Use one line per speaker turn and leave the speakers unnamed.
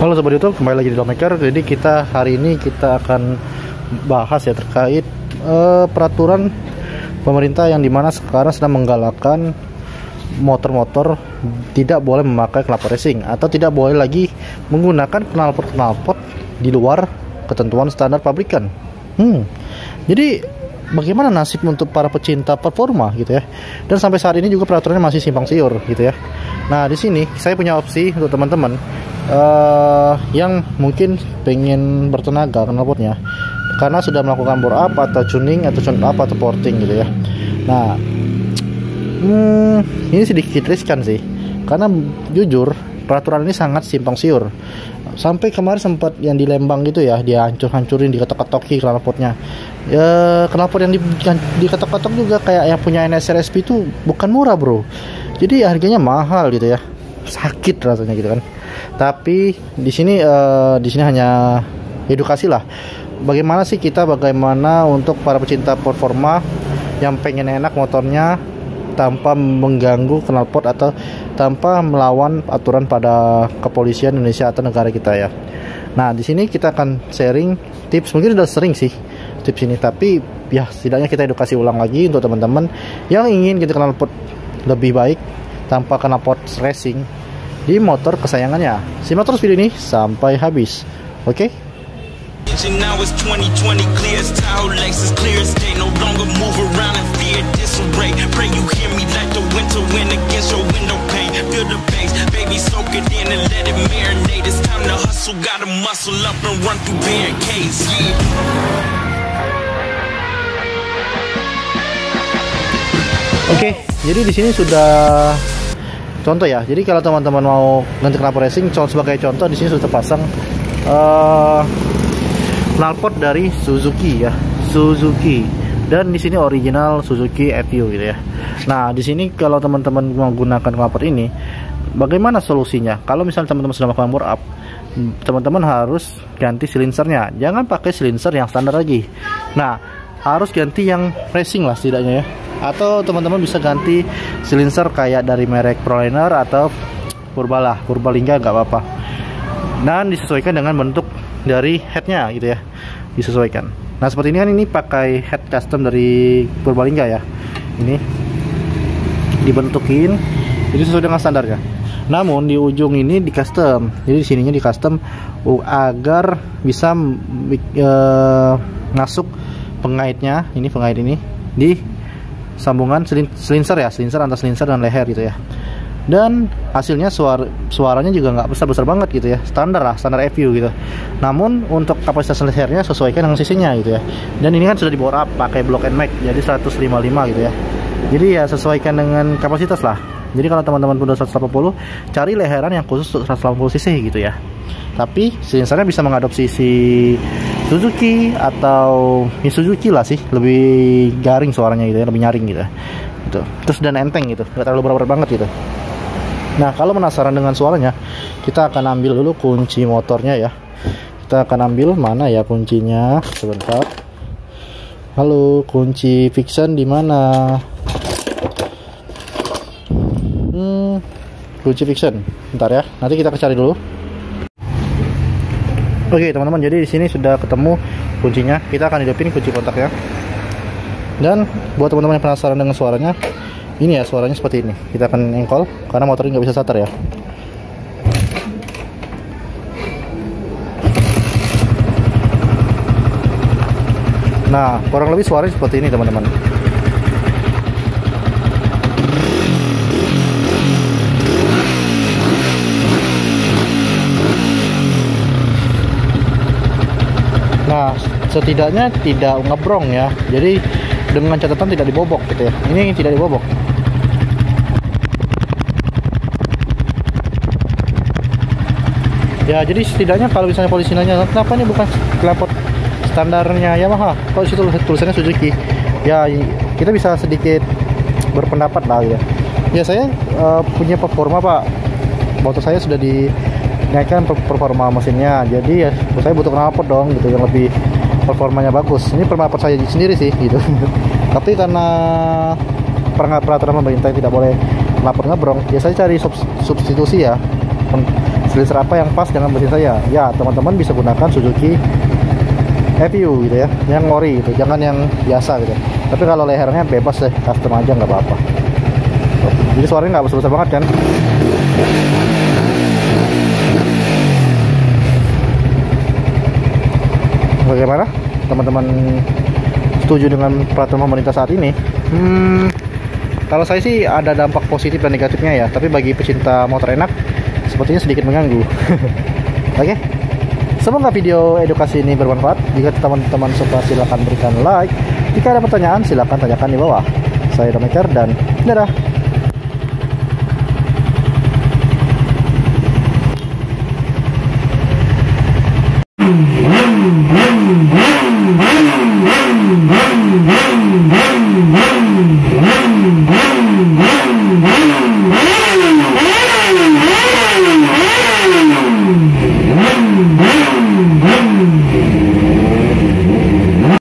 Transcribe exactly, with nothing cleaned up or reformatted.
Halo Sobat YouTube, kembali lagi di Dommaker. Jadi kita hari ini kita akan bahas ya terkait uh, peraturan pemerintah yang dimana sekarang sedang menggalakkan motor-motor tidak boleh memakai knalpot racing atau tidak boleh lagi menggunakan knalpot-knalpot di luar ketentuan standar pabrikan. Hmm. Jadi bagaimana nasib untuk para pecinta performa gitu ya? Dan sampai saat ini juga peraturannya masih simpang siur gitu ya. Nah di sini saya punya opsi untuk teman-teman uh, yang mungkin pengen bertenaga knalpotnya karena sudah melakukan bore up atau tuning atau tune up atau porting gitu ya. Nah hmm, ini sedikit riskan sih karena jujur peraturan ini sangat simpang siur. Sampai kemarin sempat yang di Lembang gitu ya, dia hancur-hancurin, diketok-ketoki knalpotnya. Ya, knalpot yang di, diketok-ketok juga kayak yang punya N S R S P itu bukan murah bro. Jadi harganya mahal gitu ya, sakit rasanya gitu kan. Tapi di sini uh, di sini hanya edukasi lah. Bagaimana sih kita, bagaimana untuk para pecinta performa yang pengen enak motornya tanpa mengganggu knalpot atau tanpa melawan aturan pada kepolisian Indonesia atau negara kita ya. Nah di sini kita akan sharing tips, mungkin udah sering sih tips ini, tapi ya setidaknya kita edukasi ulang lagi untuk teman-teman yang ingin gitu knalpot lebih baik tanpa knalpot racing di motor kesayangannya. Simak terus video ini sampai habis, oke? Okay?
Now it's twenty twenty, clear as Tahoe, Lexus clear as day. No longer move around in fear, disarray. Pray you hear me like the winter wind against your window pane. Feel the bass, baby, soak it in and let it marinate. It's time to hustle, gotta muscle up and run through barricades. Yeah.
Oke, okay, jadi di sini sudah contoh ya. Jadi kalau teman-teman mau ganti knalpot racing, sebagai contoh di sini sudah terpasang uh, knalpot dari Suzuki ya, Suzuki, dan di sini original Suzuki F U gitu ya. Nah di sini kalau teman-teman menggunakan knalpot ini, bagaimana solusinya? Kalau misalnya teman-teman sudah melakukan bore up, teman-teman harus ganti silinsernya. Jangan pakai silinser yang standar lagi. Nah harus ganti yang racing lah setidaknya ya. Atau teman-teman bisa ganti silinser kayak dari merek Proliner atau Purbalah, Purbalingga nggak apa-apa. Dan disesuaikan dengan bentuk dari headnya gitu ya, disesuaikan. Nah seperti ini kan, ini pakai head custom dari Purbalingga ya, ini dibentukin jadi sesuai dengan standarnya. Namun di ujung ini di custom, jadi di sininya di custom agar bisa uh, masuk pengaitnya, ini pengait ini di sambungan silinser ya, silinser antar silinser dan leher gitu ya. Dan hasilnya suara suaranya juga nggak besar-besar banget gitu ya, standar lah, standar F U gitu. Namun untuk kapasitas lehernya sesuaikan dengan sisinya gitu ya. Dan ini kan sudah di bore up pakai block and mag, jadi seratus lima puluh lima gitu ya. Jadi ya sesuaikan dengan kapasitas lah. Jadi kalau teman-teman udah seratus delapan puluh, cari leheran yang khusus untuk seratus delapan puluh cc gitu ya. Tapi silinsernya bisa mengadopsi si Suzuki atau ya Suzuki lah sih, lebih garing suaranya gitu ya, lebih nyaring gitu. Gitu. Terus dan enteng gitu, nggak terlalu berat-berat banget gitu. Nah kalau penasaran dengan suaranya, kita akan ambil dulu kunci motornya ya. Kita akan ambil mana ya kuncinya, sebentar. Halo, kunci Vixen di mana? Hmm, kunci Vixen. Bentar ya, nanti kita cari dulu. Oke teman-teman, jadi di sini sudah ketemu kuncinya. Kita akan hidupin kunci kontaknya. Dan buat teman-teman yang penasaran dengan suaranya, ini ya suaranya seperti ini. Kita akan engkol karena motornya nggak bisa starter ya. Nah kurang lebih suaranya seperti ini teman-teman. Nah setidaknya tidak ngebrong ya. Jadi dengan catatan tidak dibobok gitu ya. Ini tidak dibobok. Ya jadi setidaknya kalau misalnya polisi nanya kenapa ini bukan knalpot standarnya Yamaha, kok disitu tulisannya Suzuki, ya kita bisa sedikit berpendapat lah ya. Ya saya uh, punya performa pak, motor saya sudah dinaikkan performa mesinnya, jadi ya saya butuh knalpot dong gitu yang lebih performanya bagus. Ini pendapat saya sendiri sih gitu. Tapi karena peraturan pemerintah tidak boleh knalpot ngebrong, ya saya cari substitusi ya. silinder apa yang pas dengan mesin saya. Ya, teman-teman bisa gunakan Suzuki F U gitu ya, yang ori gitu, jangan yang biasa gitu. Tapi kalau lehernya bebas deh, custom aja nggak apa-apa. Jadi suaranya nggak besar-besar banget kan. Bagaimana teman-teman, setuju dengan peraturan pemerintah saat ini? Hmm, kalau saya sih ada dampak positif dan negatifnya ya, tapi bagi pecinta motor enak sepertinya sedikit mengganggu. Oke, semoga video edukasi ini bermanfaat. Jika teman-teman suka silahkan berikan like. Jika ada pertanyaan silahkan tanyakan di bawah. Saya Domaker dan dadah.